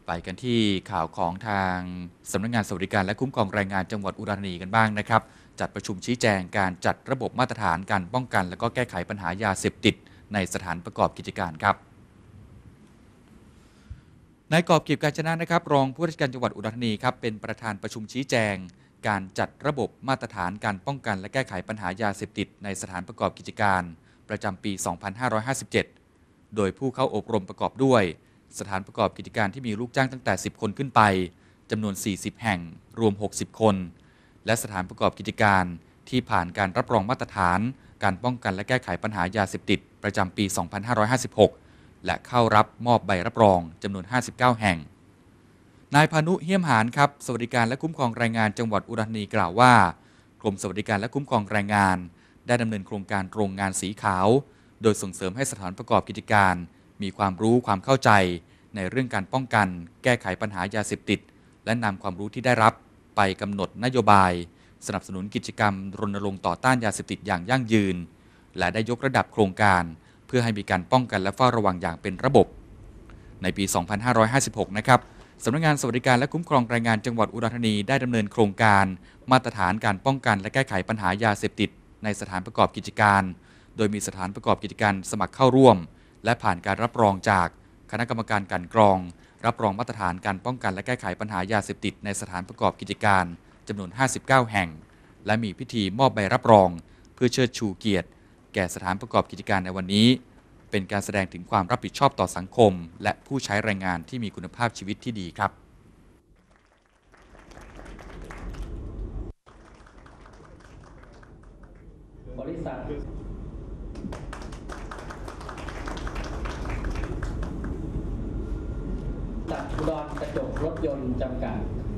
ไปกันที่ข่าวของทางสำนักงานสวัสดิการและคุ้มครองแรงงานจังหวัดอุดรธานีกันบ้างนะครับจัดประชุมชี้แจงการจัดระบบมาตรฐานการป้องกันและก็แก้ไขปัญหายาเสพติดในสถานประกอบกิจการครับนายกอบกิจการชนะนะครับรองผู้ว่าราชการจังหวัดอุดรธานีครับเป็นประธานประชุมชี้แจงการจัดระบบมาตรฐานการป้องกันและแก้ไขปัญหายาเสพติดในสถานประกอบกิจการประจำปี 2557 โดยผู้เข้าอบรมประกอบด้วยสถานประกอบกิจการที่มีลูกจ้างตั้งแต่ 10 คนขึ้นไปจำนวน 40 แห่งรวม 60 คนและสถานประกอบกิจการที่ผ่านการรับรองมาตรฐานการป้องกันและแก้ไขปัญหายาเสพติดประจำปี 2556 และเข้ารับมอบใบรับรองจำนวน 59 แห่งนายพานุเฮี้ยมหานครับสวัสดิการและคุ้มครองแรงงานจังหวัดอุดรธานีกล่าวว่ากรมสวัสดิการและคุ้มครองแรงงานได้ดำเนินโครงการโรงงานสีขาวโดยส่งเสริมให้สถานประกอบกิจการมีความรู้ความเข้าใจในเรื่องการป้องกันแก้ไขปัญหายาเสพติดและนำความรู้ที่ได้รับไปกำหนดนโยบายสนับสนุนกิจกรรมรณรงค์ต่อต้านยาเสพติดอย่างยั่งยืนและได้ยกระดับโครงการเพื่อให้มีการป้องกันและเฝ้าระวังอย่างเป็นระบบในปี 2556 นะครับสำนักงานสวัสดิการและคุ้มครองแรงงานจังหวัดอุดรธานีได้ดำเนินโครงการมาตรฐานการป้องกันและแก้ไขปัญหายาเสพติดในสถานประกอบกิจการโดยมีสถานประกอบกิจการสมัครเข้าร่วมและผ่านการรับรองจากคณะกรรมการกลั่นกรองรับรองมาตรฐานการป้องกันและแก้ไขปัญหายาเสพติดในสถานประกอบกิจการจำนวน 59 แห่งและมีพิธีมอบใบรับรองเพื่อเชิดชูเกียรติแก่สถานประกอบกิจการในวันนี้เป็นการแสดงถึงความรับผิดชอบต่อสังคมและผู้ใช้แรงงานที่มีคุณภาพชีวิตที่ดีครับบริษัทอุดรกระจกรถยนต์จำกัด